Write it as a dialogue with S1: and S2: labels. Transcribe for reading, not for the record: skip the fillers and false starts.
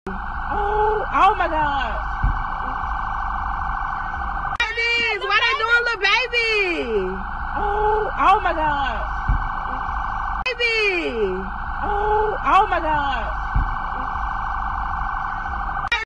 S1: Oh my God. Why they doing Lil Baby? Oh my God. Baby. Oh my God.